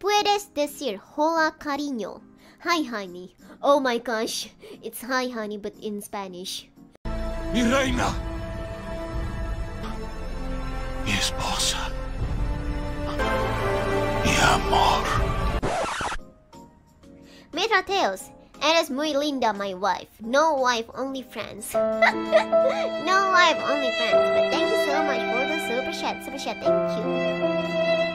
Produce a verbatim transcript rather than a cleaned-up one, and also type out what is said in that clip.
puedes decir hola cariño? Hi honey. Oh my gosh, it's hi honey but in Spanish. Mi reina. Mi esposa. Mi amor. Me rateos. Eres muy linda, my wife. No wife, only friends. No wife, only friends. But thank you so much for the super chat. Super chat, thank you.